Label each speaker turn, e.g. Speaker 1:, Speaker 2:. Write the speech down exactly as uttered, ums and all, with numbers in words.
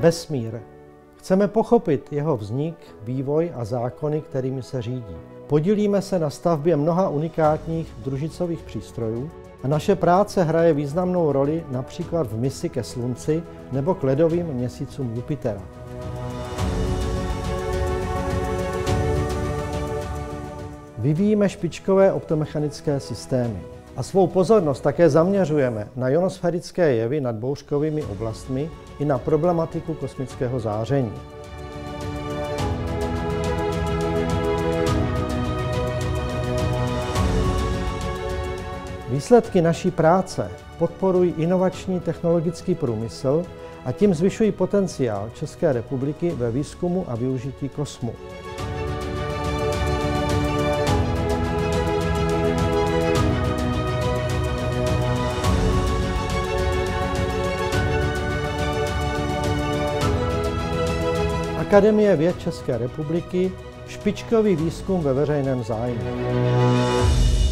Speaker 1: Vesmír. Chceme pochopit jeho vznik, vývoj a zákony, kterými se řídí. Podílíme se na stavbě mnoha unikátních družicových přístrojů a naše práce hraje významnou roli například v misi ke Slunci nebo k ledovým měsícům Jupitera. Vyvíjíme špičkové optomechanické systémy a svou pozornost také zaměřujeme na ionosférické jevy nad bouřkovými oblastmi i na problematiku kosmického záření. Výsledky naší práce podporují inovační technologický průmysl a tím zvyšují potenciál České republiky ve výzkumu a využití kosmu. Akademie věd České republiky, špičkový výzkum ve veřejném zájmu.